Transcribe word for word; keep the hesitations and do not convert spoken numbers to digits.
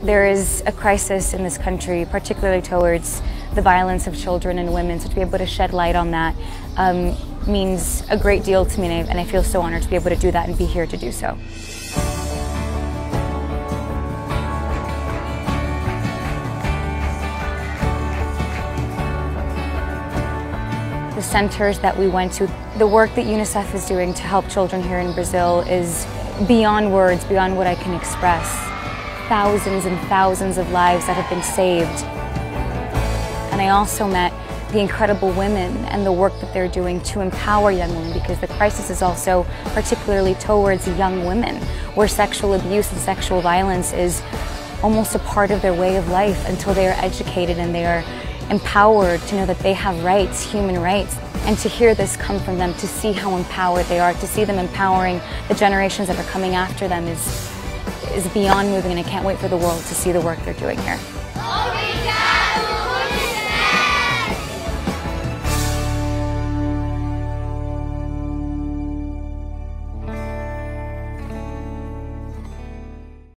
There is a crisis in this country, particularly towards the violence of children and women, so to be able to shed light on that um, means a great deal to me, and I, and I feel so honored to be able to do that and be here to do so. The centers that we went to, the work that UNICEF is doing to help children here in Brazil is beyond words, beyond what I can express. Thousands and thousands of lives that have been saved. And I also met the incredible women and the work that they're doing to empower young women, because the crisis is also particularly towards young women, where sexual abuse and sexual violence is almost a part of their way of life until they are educated and they are empowered to know that they have rights, human rights. And to hear this come from them, to see how empowered they are, to see them empowering the generations that are coming after them is, is beyond moving, and I can't wait for the world to see the work they're doing here.